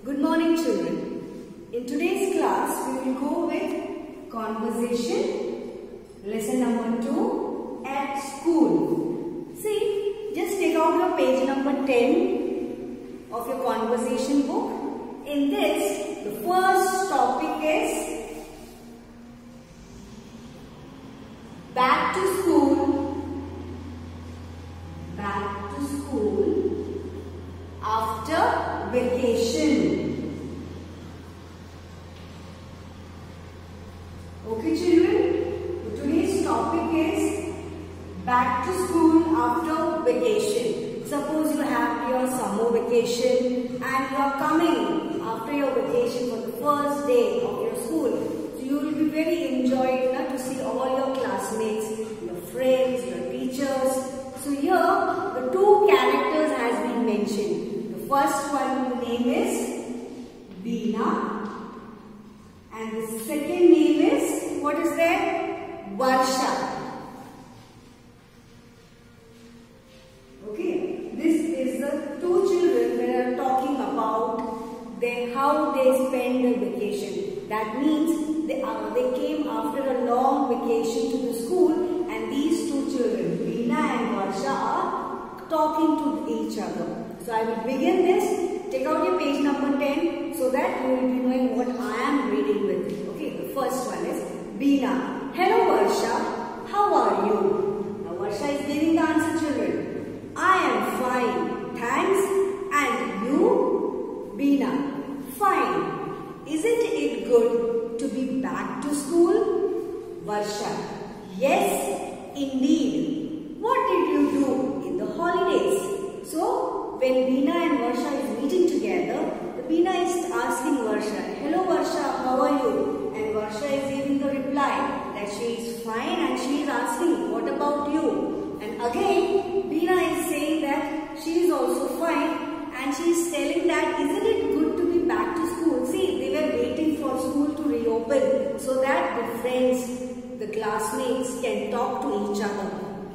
Good morning, children. In today's class, we will go with conversation, lesson number 2 at school. See, just take out your page number 10 of your conversation book. In this, the first topic is back to school. Back to school after vacation. Okay, children, today's topic is back to school after vacation. Suppose you have your summer vacation and you are coming after your vacation for the first day of your school. So you will be very enjoyed to see all your classmates, your friends, your teachers. So here the two characters has been mentioned. The first one name is Beena. And the second name is, what is there? Varsha. Okay, this is the two children that are talking about how they spend their vacation. That means they came after a long vacation to the school, and these two children, Beena and Varsha, are talking to each other. So I will begin this. Take out your page number 10 so that you will be knowing what I am reading with. Okay, the first one is Beena. Hello Varsha, how are you? Now Varsha is giving the answer, children. I am fine, thanks. And you? Beena. Fine. Isn't it good to be back to school? Varsha. Yes, indeed. What did you do in the holidays? So, when Beena and Varsha is meeting together, Beena is asking Varsha, hello Varsha, how are you? And Varsha is giving the reply that she is fine, and she is asking, what about you? And again, Beena is saying that she is also fine, and she is telling that isn't it good to be back to school? See, they were waiting for school to reopen so that the friends, the classmates can talk to each other.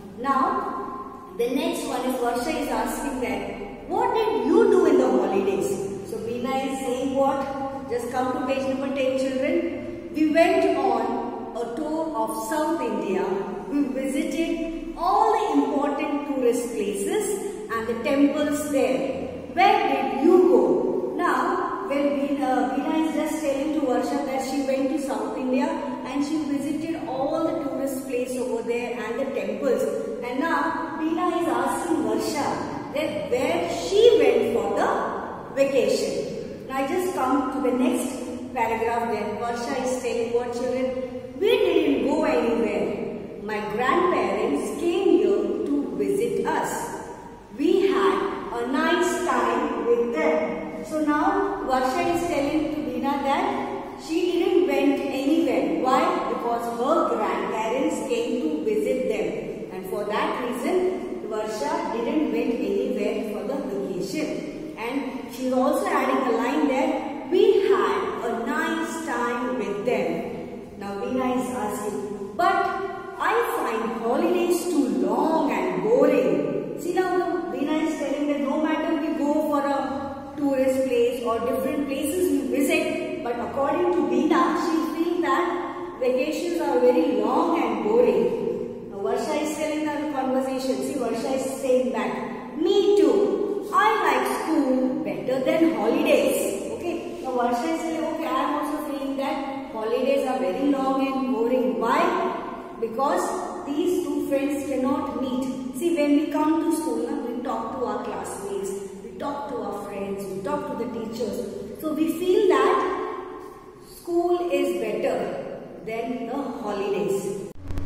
Now, the next one is Varsha is asking that, what did you do in the holidays? So Beena is saying what? Just come to page number 10, children. We went on a tour of South India. We visited all the important tourist places and the temples there. Where did you go? Now, when Beena is just telling to Varsha that she went to South India and she visited all the tourist places over there and the temples. And now, Beena is asking Varsha that where she went for the vacation. Now, I just come to the next paragraph where Varsha is telling what, children? We didn't go anywhere. My grandparents came here to visit us. We had a nice time with them. So now Varsha is telling to Beena that she didn't went anywhere. Why? Because her grandparents came to visit them. And for that reason, Varsha didn't went anywhere for the vacation. And she is also adding a line there, we had a nice time with them. Now Beena is asking, but I find holidays too long and boring. See, now Beena is telling that no matter we go for a tourist place or different places we visit, but according to Beena, she feels that vacations are very long and boring. Now Varsha is telling the conversation. See, Varsha is saying back, me too. I like school better than holidays. Okay. Now Varsha is saying, okay, I am also feeling that holidays are very long and boring. Why? Because these two friends cannot meet. See, when we come to school, we talk to our classmates, we talk to our friends, we talk to the teachers. So we feel that school is better than the holidays.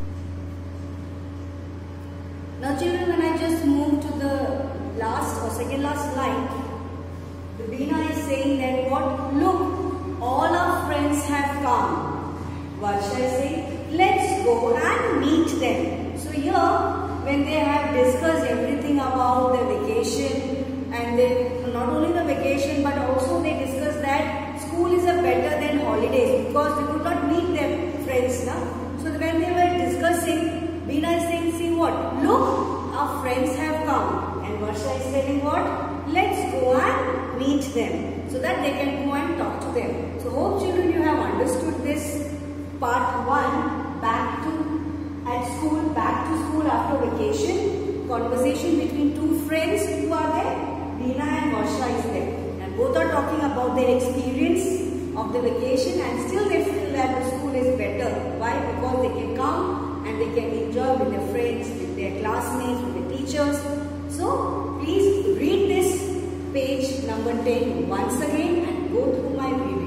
Now children, when I just move to the last or second last line, the Beena is saying that what? Look, all our friends have come. Varsha is saying, let's go and meet them. So here, when they have discussed everything about the vacation, and not only the vacation but also they discussed that school is a better than holidays because they could not meet their friends now. So when they were discussing, Beena is saying, see what? Look, our friends have come. And Varsha is telling what? Let's go and meet reach them so that they can go and talk to them. So hope children you have understood this part 1, back to school after vacation, conversation between two friends who are there, Reena and Varsha is there. And both are talking about their experience of the vacation and still they feel that the school is better. Why? Because they can come and they can enjoy with their friends, with their classmates, with the teachers. So please read this page number 10 once again and go through my video.